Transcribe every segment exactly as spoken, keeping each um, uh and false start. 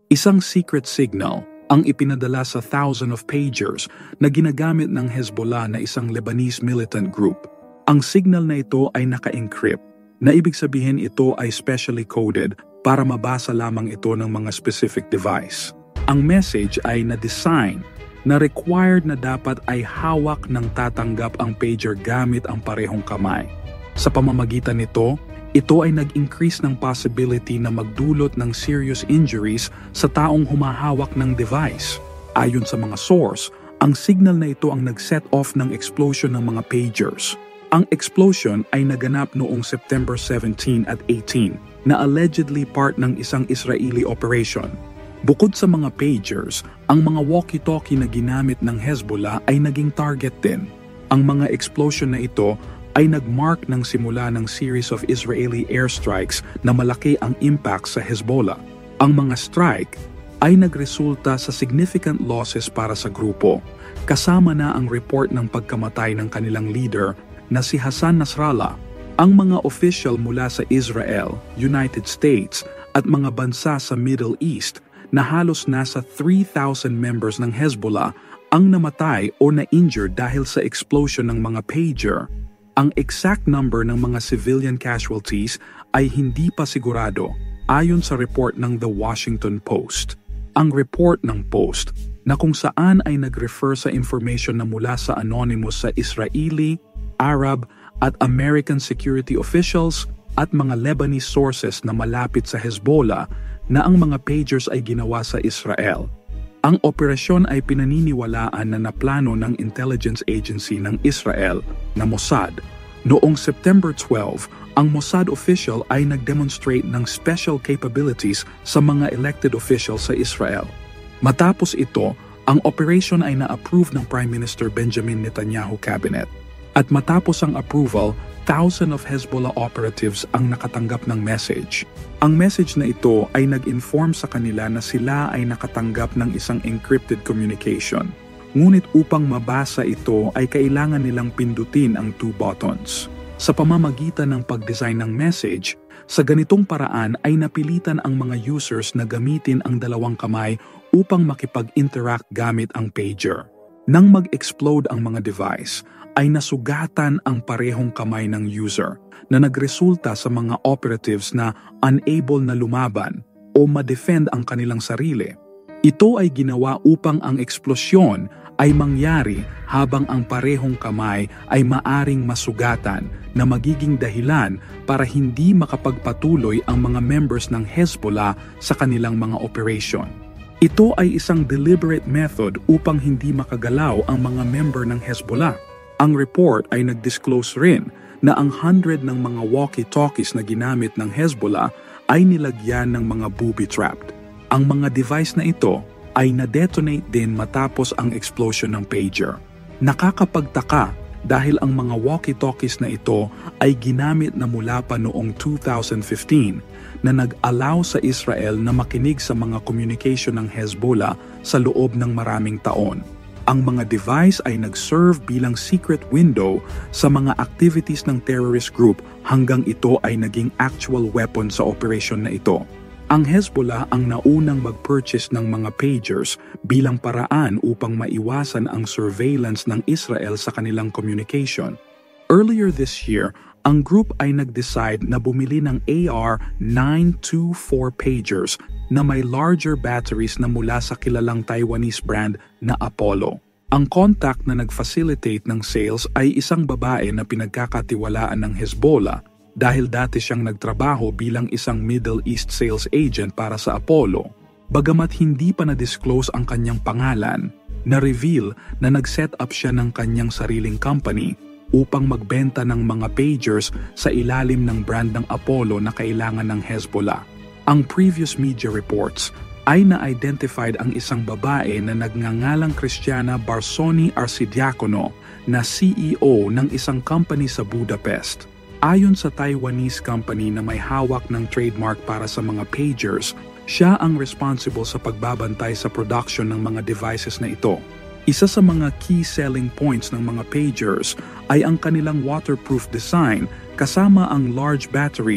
Isang secret signal ang ipinadala sa thousand of pagers na ginagamit ng Hezbollah na isang Lebanese militant group. Ang signal na ito ay naka-encrypt, na ibig sabihin ito ay specially coded para mabasa lamang ito ng mga specific device. Ang message ay na-design na required na dapat ay hawak ng tatanggap ang pager gamit ang parehong kamay. Sa pamamagitan nito, ito ay nag-increase ng possibility na magdulot ng serious injuries sa taong humahawak ng device. Ayon sa mga source, ang signal na ito ang nag-set off ng explosion ng mga pagers. Ang explosion ay naganap noong September seventeen at eighteen na allegedly part ng isang Israeli operation. Bukod sa mga pagers, ang mga walkie-talkie na ginamit ng Hezbollah ay naging target din. Ang mga explosion na ito ay nag-mark ng simula ng series of Israeli airstrikes na malaki ang impact sa Hezbollah. Ang mga strike ay nagresulta sa significant losses para sa grupo, kasama na ang report ng pagkamatay ng kanilang leader na si Hassan Nasrallah. Ang mga official mula sa Israel, United States at mga bansa sa Middle East na halos nasa three thousand members ng Hezbollah ang namatay o na-injured dahil sa explosion ng mga pager. Ang exact number ng mga civilian casualties ay hindi pa sigurado ayon sa report ng The Washington Post. Ang report ng Post na kung saan ay nag-refer sa information na mula sa anonymous sa Israeli, Arab at American security officials at mga Lebanese sources na malapit sa Hezbollah na ang mga pagers ay ginawa sa Israel. Ang operasyon ay pinaniniwalaan na naplano ng intelligence agency ng Israel na Mossad. Noong September twelve, ang Mossad official ay nag-demonstrate ng special capabilities sa mga elected officials sa Israel. Matapos ito, ang operation ay na-approve ng Prime Minister Benjamin Netanyahu cabinet. At matapos ang approval, thousands of Hezbollah operatives ang nakatanggap ng message. Ang message na ito ay nag-inform sa kanila na sila ay nakatanggap ng isang encrypted communication. Ngunit upang mabasa ito ay kailangan nilang pindutin ang two buttons. Sa pamamagitan ng pag-design ng message, sa ganitong paraan ay napilitan ang mga users na gamitin ang dalawang kamay upang makipag-interact gamit ang pager. Nang mag-explode ang mga device, ay nasugatan ang parehong kamay ng user na nagresulta sa mga operatives na unable na lumaban o ma-defend ang kanilang sarili. Ito ay ginawa upang ang eksplosyon ay mangyari habang ang parehong kamay ay maaring masugatan na magiging dahilan para hindi makapagpatuloy ang mga members ng Hezbollah sa kanilang mga operation. Ito ay isang deliberate method upang hindi makagalaw ang mga member ng Hezbollah. Ang report ay nag-disclose rin na ang hundred ng mga walkie-talkies na ginamit ng Hezbollah ay nilagyan ng mga booby-trapped. Ang mga device na ito ay na-detonate din matapos ang explosion ng pager. Nakakapagtaka dahil ang mga walkie-talkies na ito ay ginamit na mula pa noong two thousand fifteen na nag-allow sa Israel na makinig sa mga communication ng Hezbollah sa loob ng maraming taon. Ang mga device ay nag-serve bilang secret window sa mga activities ng terrorist group hanggang ito ay naging actual weapon sa operation na ito. Ang Hezbollah ang naunang mag-purchase ng mga pagers bilang paraan upang maiwasan ang surveillance ng Israel sa kanilang communication. Earlier this year, ang group ay nag-decide na bumili ng A R nine twenty-four pagers na may larger batteries na mula sa kilalang Taiwanese brand na Apollo. Ang contact na nag-facilitate ng sales ay isang babae na pinagkakatiwalaan ng Hezbollah dahil dati siyang nagtrabaho bilang isang Middle East sales agent para sa Apollo. Bagamat hindi pa na-disclose ang kanyang pangalan, na-reveal na nag-set up siya ng kanyang sariling company upang magbenta ng mga pagers sa ilalim ng brand ng Apollo na kailangan ng Hezbollah. Ang previous media reports ay na-identified ang isang babae na nagngangalang Christiana Barsoni Arcidiacono na C E O ng isang company sa Budapest. Ayon sa Taiwanese company na may hawak ng trademark para sa mga pagers, siya ang responsible sa pagbabantay sa production ng mga devices na ito. Isa sa mga key selling points ng mga pagers ay ang kanilang waterproof design kasama ang large battery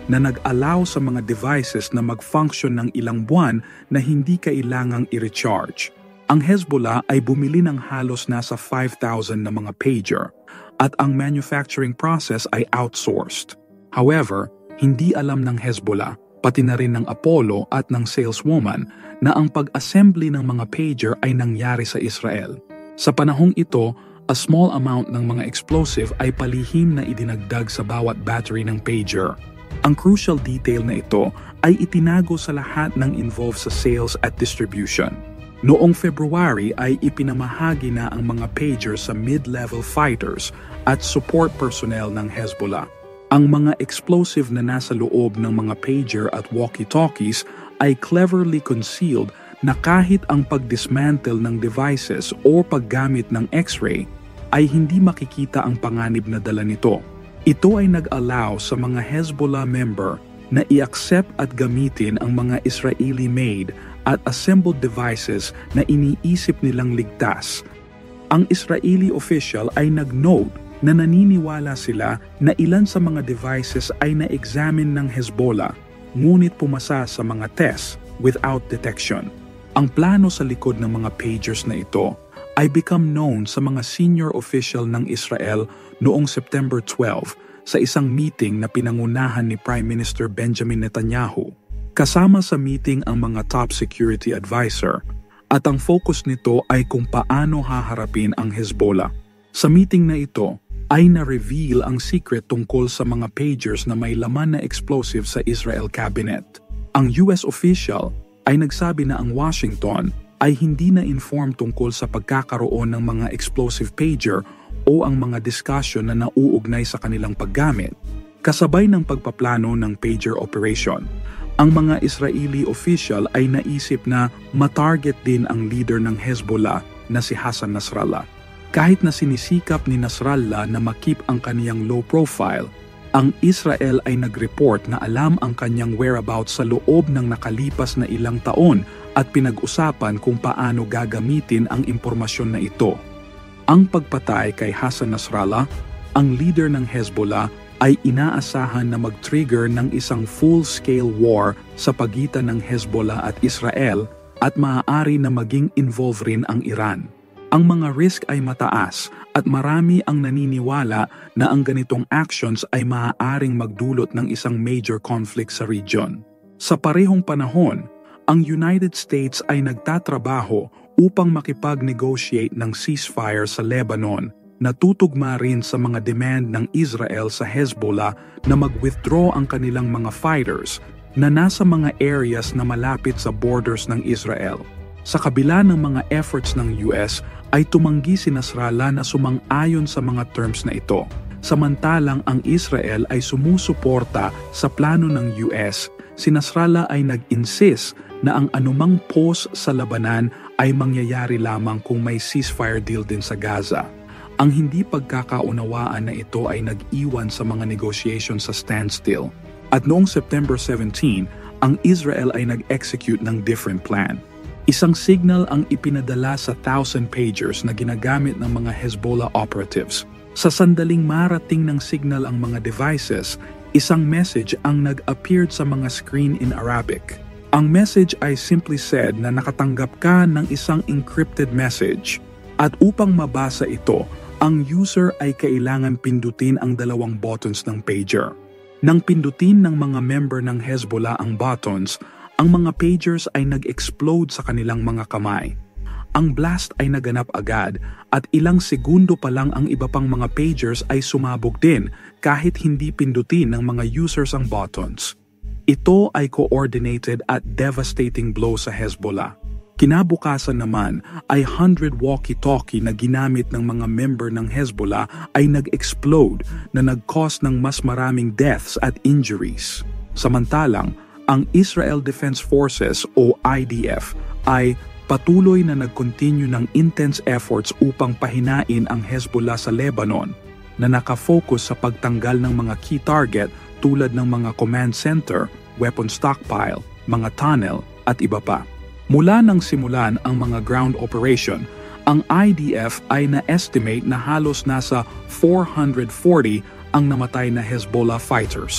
na nag-allow sa mga devices na mag-function ng ilang buwan na hindi kailangang i-recharge. Ang Hezbollah ay bumili ng halos nasa five thousand na mga pager at ang manufacturing process ay outsourced. However, hindi alam ng Hezbollah, pati na rin ng Apollo at ng saleswoman na ang pag-assembly ng mga pager ay nangyari sa Israel. Sa panahong ito, a small amount ng mga explosive ay palihim na idinagdag sa bawat battery ng pager. Ang crucial detail na ito ay itinago sa lahat ng involved sa sales at distribution. Noong February ay ipinamahagi na ang mga pager sa mid-level fighters at support personnel ng Hezbollah. Ang mga explosive na nasa loob ng mga pager at walkie-talkies ay cleverly concealed na kahit ang pag-dismantle ng devices o paggamit ng X-ray ay hindi makikita ang panganib na dala nito. Ito ay nag-allow sa mga Hezbollah member na i-accept at gamitin ang mga Israeli-made at assembled devices na iniisip nilang ligtas. Ang Israeli official ay nag-note na naniniwala sila na ilan sa mga devices ay na-examine ng Hezbollah, ngunit pumasa sa mga tests without detection. Ang plano sa likod ng mga pagers na ito ay become known sa mga senior official ng Israel noong September twelfth sa isang meeting na pinangunahan ni Prime Minister Benjamin Netanyahu. Kasama sa meeting ang mga top security advisor at ang focus nito ay kung paano haharapin ang Hezbollah. Sa meeting na ito ay na-reveal ang secret tungkol sa mga pagers na may laman na explosive sa Israel cabinet. Ang U S official ay nagsabi na ang Washington ay hindi na inform tungkol sa pagkakaroon ng mga explosive pager o ang mga discussion na nauugnay sa kanilang paggamit. Kasabay ng pagpaplano ng pager operation, ang mga Israeli official ay naisip na matarget din ang leader ng Hezbollah na si Hassan Nasrallah. Kahit na sinisikap ni Nasrallah na makip ang kaniyang low profile, ang Israel ay nag-report na alam ang kanyang whereabouts sa loob ng nakalipas na ilang taon at pinag-usapan kung paano gagamitin ang impormasyon na ito. Ang pagpatay kay Hassan Nasrallah, ang leader ng Hezbollah, ay inaasahan na mag-trigger ng isang full-scale war sa pagitan ng Hezbollah at Israel at maaari na maging involved rin ang Iran. Ang mga risk ay mataas at marami ang naniniwala na ang ganitong actions ay maaaring magdulot ng isang major conflict sa region. Sa parehong panahon, ang United States ay nagtatrabaho upang makipag-negotiate ng ceasefire sa Lebanon na tutugma rin sa mga demand ng Israel sa Hezbollah na mag-withdraw ang kanilang mga fighters na nasa mga areas na malapit sa borders ng Israel. Sa kabila ng mga efforts ng U S ay tumanggi si Nasrallah na sumang-ayon sa mga terms na ito. Samantalang ang Israel ay sumusuporta sa plano ng U S, si Nasrallah ay nag-insist na ang anumang pause sa labanan ay mangyayari lamang kung may ceasefire deal din sa Gaza. Ang hindi pagkakaunawaan na ito ay nag-iwan sa mga negotiations sa standstill. At noong September seventeenth, ang Israel ay nag-execute ng different plan. Isang signal ang ipinadala sa thousand pagers na ginagamit ng mga Hezbollah operatives. Sa sandaling marating ng signal ang mga devices, isang message ang nag-appeared sa mga screen in Arabic. Ang message ay simply said na nakatanggap ka ng isang encrypted message. At upang mabasa ito, ang user ay kailangan pindutin ang dalawang buttons ng pager. Nang pindutin ng mga member ng Hezbollah ang buttons, ang mga pagers ay nag-explode sa kanilang mga kamay. Ang blast ay naganap agad at ilang segundo pa lang ang iba pang mga pagers ay sumabog din kahit hindi pindutin ng mga users ang buttons. Ito ay coordinated at devastating blow sa Hezbollah. Kinabukasan naman ay one hundred walkie-talkie na ginamit ng mga member ng Hezbollah ay nag-explode na nag-cause ng mas maraming deaths at injuries. Samantalang, ang Israel Defense Forces o I D F ay patuloy na nag-continue ng intense efforts upang pahinain ang Hezbollah sa Lebanon na nakafocus sa pagtanggal ng mga key target tulad ng mga command center, weapon stockpile, mga tunnel at iba pa. Mula nang simulan ang mga ground operation, ang I D F ay na-estimate na halos nasa four hundred forty ang namatay na Hezbollah fighters.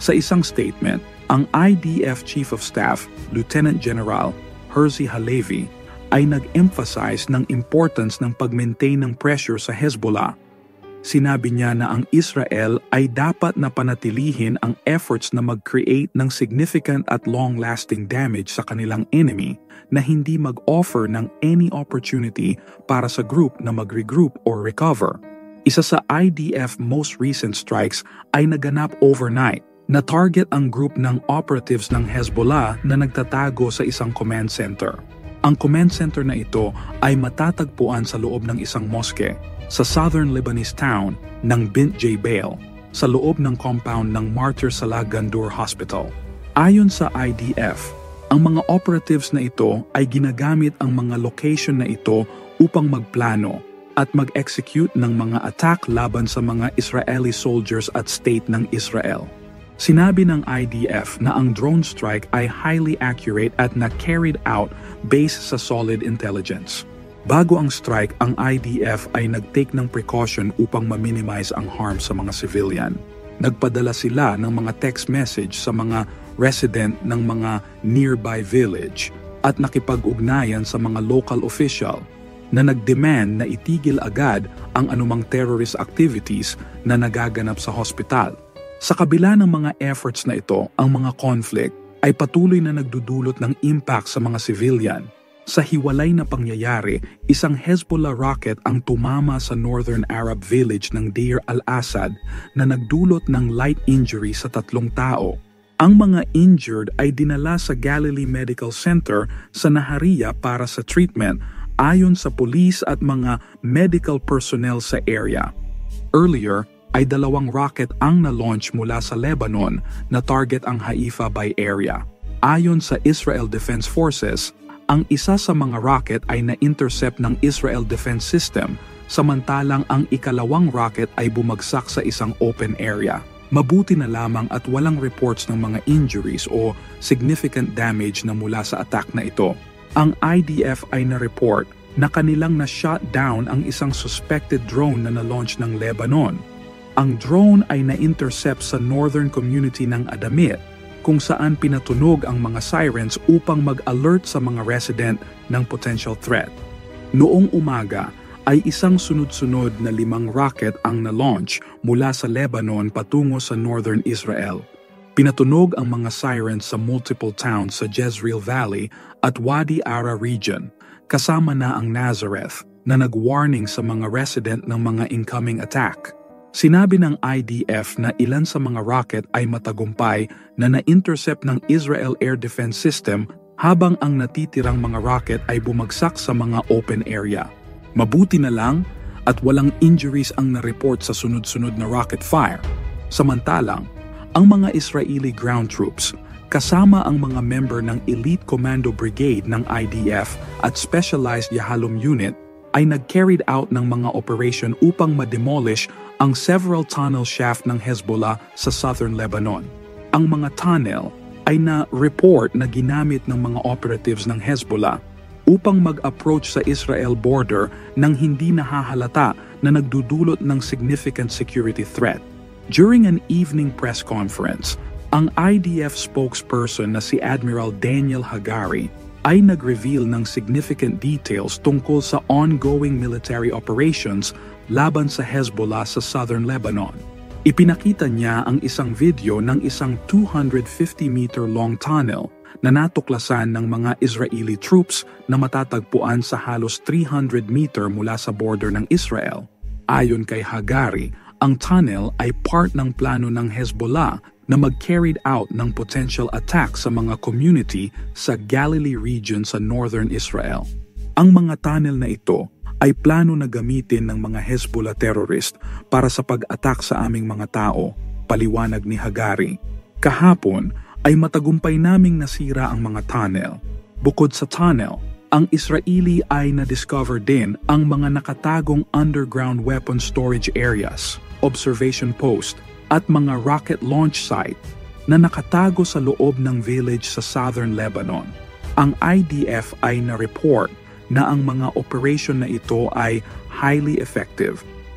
Sa isang statement, ang I D F Chief of Staff, Lieutenant General Herzi Halevi, ay nag-emphasize ng importance ng pag-maintain ng pressure sa Hezbollah. Sinabi niya na ang Israel ay dapat na panatilihin ang efforts na mag-create ng significant at long-lasting damage sa kanilang enemy na hindi mag-offer ng any opportunity para sa group na mag-regroup or recover. Isa sa I D F most recent strikes ay naganap overnight na target ang group ng operatives ng Hezbollah na nagtatago sa isang command center. Ang command center na ito ay matatagpuan sa loob ng isang moske sa southern Lebanese town ng Bint Jbeil sa loob ng compound ng Martyr Salah Gandour Hospital. Ayon sa I D F, ang mga operatives na ito ay ginagamit ang mga location na ito upang magplano at mag-execute ng mga attack laban sa mga Israeli soldiers at state ng Israel. Sinabi ng I D F na ang drone strike ay highly accurate at na-carried out based sa solid intelligence. Bago ang strike, ang I D F ay nag-take ng precaution upang ma-minimize ang harm sa mga civilian. Nagpadala sila ng mga text message sa mga resident ng mga nearby village at nakipag-ugnayan sa mga local official na nag-demand na itigil agad ang anumang terrorist activities na nagaganap sa hospital. Sa kabila ng mga efforts na ito, ang mga conflict ay patuloy na nagdudulot ng impact sa mga civilian. Sa hiwalay na pangyayari, isang Hezbollah rocket ang tumama sa northern Arab village ng Deir al-Assad na nagdulot ng light injury sa tatlong tao. Ang mga injured ay dinala sa Galilee Medical Center sa Nahariya para sa treatment ayon sa police at mga medical personnel sa area. Earlier, ay dalawang rocket ang na-launch mula sa Lebanon na target ang Haifa Bay area. Ayon sa Israel Defense Forces, ang isa sa mga rocket ay na-intercept ng Israel Defense System, samantalang ang ikalawang rocket ay bumagsak sa isang open area. Mabuti na lamang at walang reports ng mga injuries o significant damage na mula sa attack na ito. Ang I D F ay na-report na kanilang na-shot down ang isang suspected drone na na-launch ng Lebanon. Ang drone ay na-intercept sa northern community ng Adamit, kung saan pinatunog ang mga sirens upang mag-alert sa mga resident ng potential threat. Noong umaga ay isang sunod-sunod na limang rocket ang na-launch mula sa Lebanon patungo sa northern Israel. Pinatunog ang mga sirens sa multiple towns sa Jezreel Valley at Wadi Ara region, kasama na ang Nazareth na nag-warning sa mga resident ng mga incoming attack. Sinabi ng I D F na ilan sa mga rocket ay matagumpay na na-intercept ng Israel Air Defense System habang ang natitirang mga rocket ay bumagsak sa mga open area. Mabuti na lang at walang injuries ang na-report sa sunod-sunod na rocket fire. Samantalang, ang mga Israeli ground troops kasama ang mga member ng Elite Commando Brigade ng I D F at Specialized Yahalom Unit ay nag-carried out ng mga operation upang ma-demolish ang several tunnel shaft ng Hezbollah sa southern Lebanon. Ang mga tunnel ay na-report na ginamit ng mga operatives ng Hezbollah upang mag-approach sa Israel border nang hindi nahahalata na nagdudulot ng significant security threat. During an evening press conference, ang I D F spokesperson na si Admiral Daniel Hagari ay nag-reveal ng significant details tungkol sa ongoing military operations laban sa Hezbollah sa southern Lebanon. Ipinakita niya ang isang video ng isang two hundred fifty meter long tunnel na natuklasan ng mga Israeli troops na matatagpuan sa halos three hundred meter mula sa border ng Israel. Ayon kay Hagari, ang tunnel ay part ng plano ng Hezbollah na mag-carried out ng potential attack sa mga community sa Galilee region sa northern Israel. Ang mga tunnel na ito ay plano na gamitin ng mga Hezbollah terrorist para sa pag-attack sa aming mga tao, paliwanag ni Hagari. Kahapon ay matagumpay naming nasira ang mga tunnel. Bukod sa tunnel, ang Israeli ay na-discover din ang mga nakatagong underground weapon storage areas, observation post, at mga rocket launch site na nakatago sa loob ng village sa southern Lebanon. Ang I D F ay na-report na ang mga operation na ito ay highly effective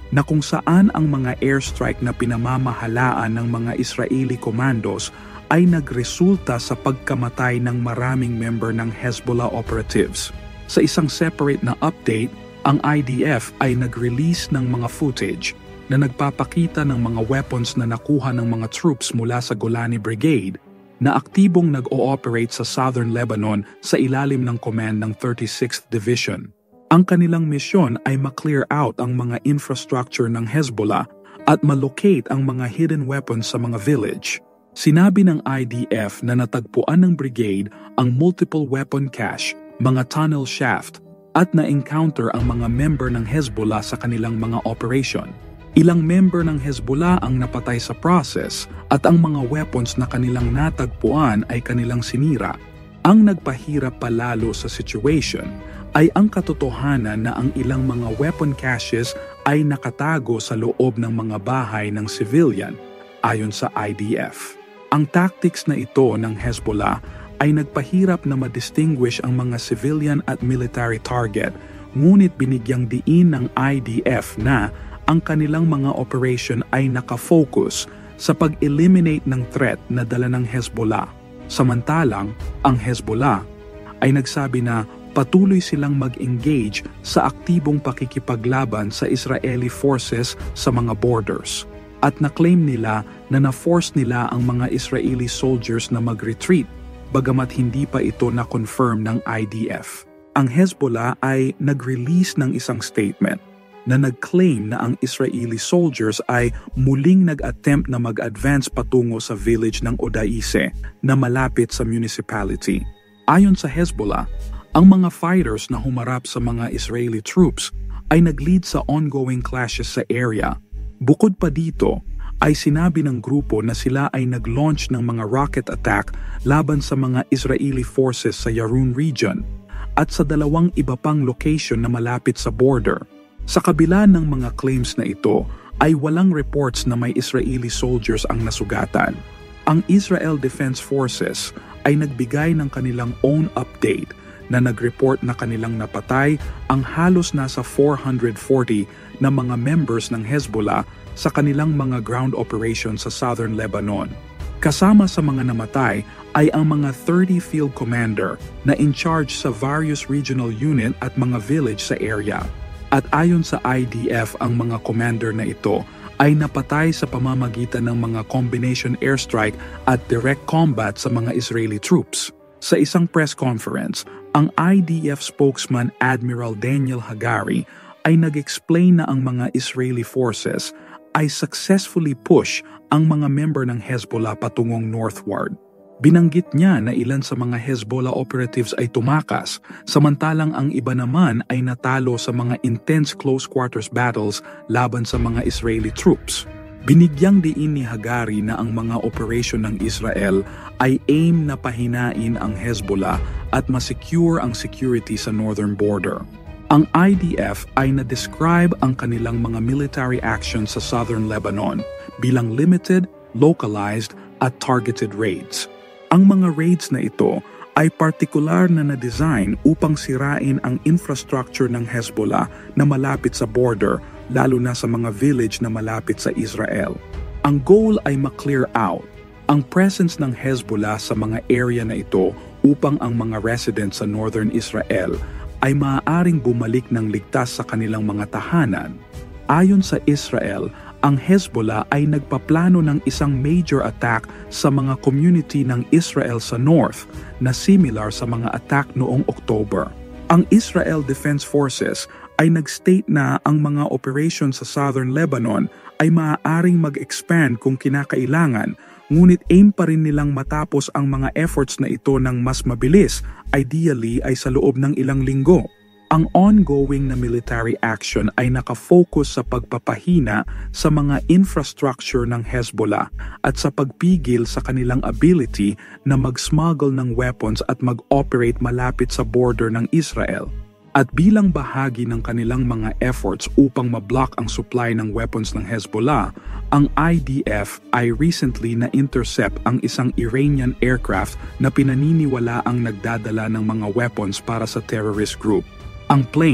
na kung saan ang mga airstrike na pinamamahalaan ng mga Israeli commandos ay nagresulta sa pagkamatay ng maraming member ng Hezbollah operatives. Sa isang separate na update, ang I D F ay nag-release ng mga footage na nagpapakita ng mga weapons na nakuha ng mga troops mula sa Golani Brigade na aktibong nag-ooperate sa Southern Lebanon sa ilalim ng command ng thirty-sixth Division. Ang kanilang misyon ay ma-clear out ang mga infrastructure ng Hezbollah at ma-locate ang mga hidden weapons sa mga village. Sinabi ng I D F na natagpuan ng brigade ang multiple weapon cache, mga tunnel shaft, at na-encounter ang mga member ng Hezbollah sa kanilang mga operation. Ilang member ng Hezbollah ang napatay sa process at ang mga weapons na kanilang natagpuan ay kanilang sinira. Ang nagpahirap palalo sa situation ay ang katotohanan na ang ilang mga weapon caches ay nakatago sa loob ng mga bahay ng civilian, ayon sa I D F. Ang tactics na ito ng Hezbollah ay nagpahirap na ma-distinguish ang mga civilian at military target, ngunit binigyang diin ng I D F na ang kanilang mga operation ay nakafocus sa pag-eliminate ng threat na dala ng Hezbollah. Samantalang, ang Hezbollah ay nagsabi na patuloy silang mag-engage sa aktibong pakikipaglaban sa Israeli forces sa mga borders. At na-claim nila na na-force nila ang mga Israeli soldiers na mag-retreat, bagamat hindi pa ito na-confirm ng I D F. Ang Hezbollah ay nag-release ng isang statement na nag-claim na ang Israeli soldiers ay muling nag-attempt na mag-advance patungo sa village ng Odaise na malapit sa municipality. Ayon sa Hezbollah, ang mga fighters na humarap sa mga Israeli troops ay nag-lead sa ongoing clashes sa area. Bukod pa dito, ay sinabi ng grupo na sila ay nag-launch ng mga rocket attack laban sa mga Israeli forces sa Yarun region at sa dalawang iba pang location na malapit sa border. Sa kabila ng mga claims na ito, ay walang reports na may Israeli soldiers ang nasugatan. Ang Israel Defense Forces ay nagbigay ng kanilang own update na nag-report na kanilang napatay ang halos nasa four hundred forty na mga members ng Hezbollah sa kanilang mga ground operations sa Southern Lebanon. Kasama sa mga namatay ay ang mga thirty field commander na in charge sa various regional unit at mga village sa area. At ayon sa I D F, ang mga commander na ito ay napatay sa pamamagitan ng mga combination airstrike at direct combat sa mga Israeli troops. Sa isang press conference, ang I D F spokesman Admiral Daniel Hagari ay nag-explain na ang mga Israeli forces ay successfully push ang mga member ng Hezbollah patungong northward. Binanggit niya na ilan sa mga Hezbollah operatives ay tumakas, samantalang ang iba naman ay natalo sa mga intense close quarters battles laban sa mga Israeli troops. Binigyang diin ni Hagari na ang mga operasyon ng Israel ay aim na pahinain ang Hezbollah at masecure ang security sa northern border. Ang I D F ay na-describe ang kanilang mga military actions sa southern Lebanon bilang limited, localized at targeted raids. Ang mga raids na ito ay partikular na na-design upang sirain ang infrastructure ng Hezbollah na malapit sa border, lalo na sa mga village na malapit sa Israel. Ang goal ay ma-clear out ang presence ng Hezbollah sa mga area na ito upang ang mga residents sa northern Israel ay maaaring bumalik ng ligtas sa kanilang mga tahanan. Ayon sa Israel, ang Hezbollah ay nagpaplano ng isang major attack sa mga community ng Israel sa north na similar sa mga attack noong October. Ang Israel Defense Forces ay nag-state na ang mga operations sa southern Lebanon ay maaaring mag-expand kung kinakailangan, ngunit aim pa rin nilang matapos ang mga efforts na ito ng mas mabilis, ideally ay sa loob ng ilang linggo. Ang ongoing na military action ay nakafocus sa pagpapahina sa mga infrastructure ng Hezbollah at sa pagpigil sa kanilang ability na mag-smuggle ng weapons at mag-operate malapit sa border ng Israel. At bilang bahagi ng kanilang mga efforts upang mablock ang supply ng weapons ng Hezbollah, ang I D F ay recently na-intercept ang isang Iranian aircraft na pinaniniwala ang nagdadala ng mga weapons para sa terrorist group. Ang plane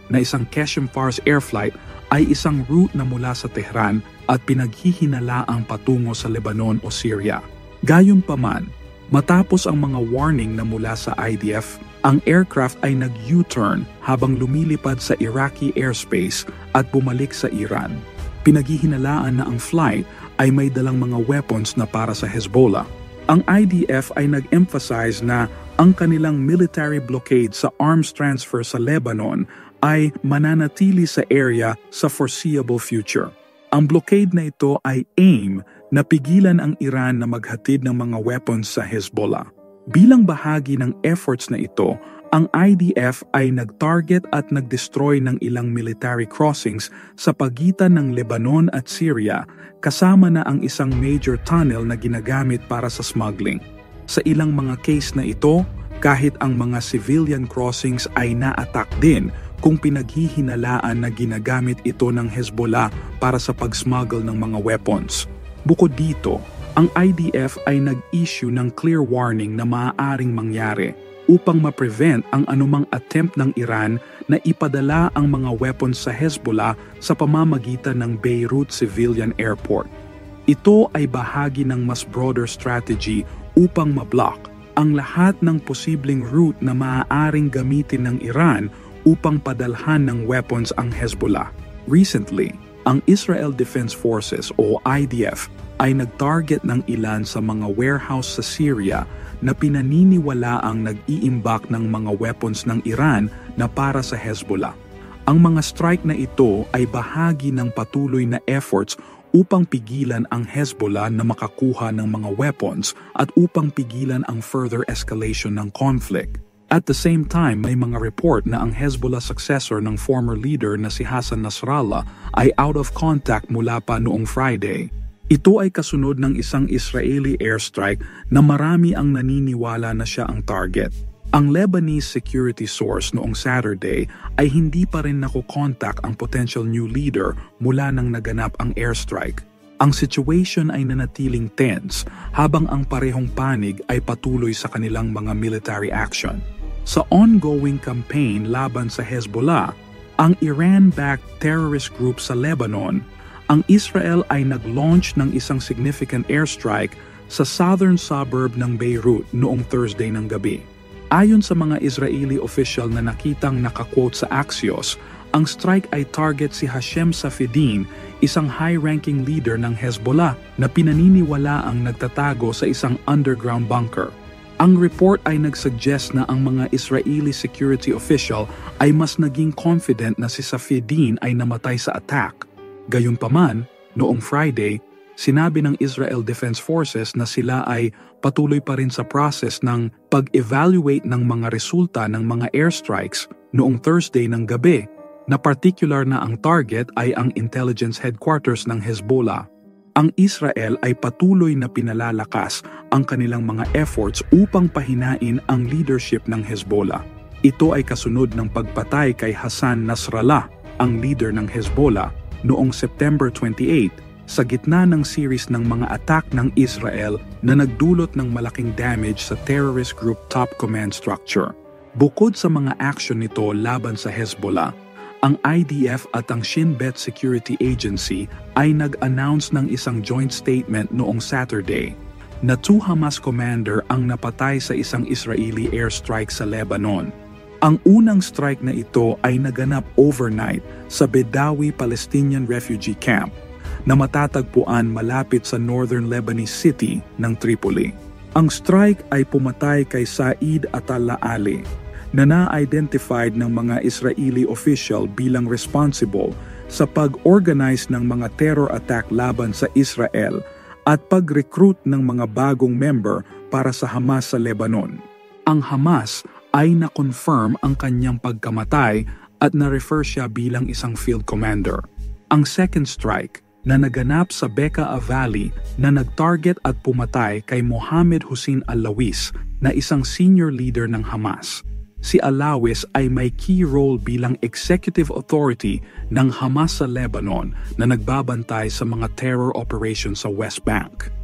na isang Qeshm-Fars air flight ay isang route na mula sa Tehran at pinaghihinalaang patungo sa Lebanon o Syria. Gayunpaman, matapos ang mga warning na mula sa I D F, ang aircraft ay nag-U-turn habang lumilipad sa Iraqi airspace at bumalik sa Iran. Pinaghihinalaan na ang flight ay may dalang mga weapons na para sa Hezbollah. Ang I D F ay nag-emphasize na ang kanilang military blockade sa arms transfer sa Lebanon ay mananatili sa area sa foreseeable future. Ang blockade na ito ay aim na pigilan ang Iran na maghatid ng mga weapons sa Hezbollah. Bilang bahagi ng efforts na ito, ang I D F ay nag-target at nag-destroy ng ilang military crossings sa pagitan ng Lebanon at Syria, kasama na ang isang major tunnel na ginagamit para sa smuggling. Sa ilang mga case na ito, kahit ang mga civilian crossings ay na-attack din kung pinaghihinalaan na ginagamit ito ng Hezbollah para sa pag-smuggle ng mga weapons. Bukod dito, ang I D F ay nag-issue ng clear warning na maaaring mangyari upang ma-prevent ang anumang attempt ng Iran na ipadala ang mga weapons sa Hezbollah sa pamamagitan ng Beirut Civilian Airport. Ito ay bahagi ng mas broader strategy upang ma-block ang lahat ng posibleng route na maaaring gamitin ng Iran upang padalhan ng weapons ang Hezbollah. Recently, ang Israel Defense Forces o I D F ay nag-target ng ilan sa mga warehouse sa Syria na pinaniniwalaang nag-iimbak ng mga weapons ng Iran na para sa Hezbollah. Ang mga strike na ito ay bahagi ng patuloy na efforts upang pigilan ang Hezbollah na makakuha ng mga weapons at upang pigilan ang further escalation ng conflict. At the same time, may mga report na ang Hezbollah successor ng former leader na si Hassan Nasrallah ay out of contact mula pa noong Friday. Ito ay kasunod ng isang Israeli airstrike na marami ang naniniwala na siya ang target. Ang Lebanese security source noong Saturday ay hindi pa rin nakukontak ang potential new leader mula nang naganap ang airstrike. Ang situation ay nanatiling tense habang ang parehong panig ay patuloy sa kanilang mga military action. Sa ongoing campaign laban sa Hezbollah, ang Iran-backed terrorist group sa Lebanon, ang Israel ay nag-launch ng isang significant airstrike sa southern suburb ng Beirut noong Thursday ng gabi. Ayon sa mga Israeli official na nakitang nakaquote sa Axios, ang strike ay target si Hashem Safieddine, isang high-ranking leader ng Hezbollah na pinaniniwala ang nagtatago sa isang underground bunker. Ang report ay nagsuggest na ang mga Israeli security official ay mas naging confident na si Safieddine ay namatay sa attack. Gayunpaman, noong Friday, sinabi ng Israel Defense Forces na sila ay patuloy pa rin sa process ng pag-evaluate ng mga resulta ng mga airstrikes noong Thursday ng gabi, na particular na ang target ay ang intelligence headquarters ng Hezbollah. Ang Israel ay patuloy na pinalalakas ang kanilang mga efforts upang pahinain ang leadership ng Hezbollah. Ito ay kasunod ng pagpatay kay Hassan Nasrallah, ang leader ng Hezbollah, noong September twenty-eighth sa gitna ng series ng mga attack ng Israel na nagdulot ng malaking damage sa terrorist group top command structure. Bukod sa mga action nito laban sa Hezbollah, ang I D F at ang Shin Bet Security Agency ay nag-announce ng isang joint statement noong Saturday na two Hamas commander ang napatay sa isang Israeli airstrike sa Lebanon. Ang unang strike na ito ay naganap overnight sa Bedawi Palestinian Refugee Camp na matatagpuan malapit sa northern Lebanese city ng Tripoli. Ang strike ay pumatay kay Said Atalla Ali, na na-identified ng mga Israeli official bilang responsible sa pag-organize ng mga terror attack laban sa Israel at pag-recruit ng mga bagong member para sa Hamas sa Lebanon. Ang Hamas ay na-confirm ang kanyang pagkamatay at na-refer siya bilang isang field commander. Ang second strike na naganap sa Bekaa Valley na nag-target at pumatay kay Mohammed Hussein Alawis na isang senior leader ng Hamas. Si Alawis ay may key role bilang executive authority ng Hamas sa Lebanon na nagbabantay sa mga terror operations sa West Bank.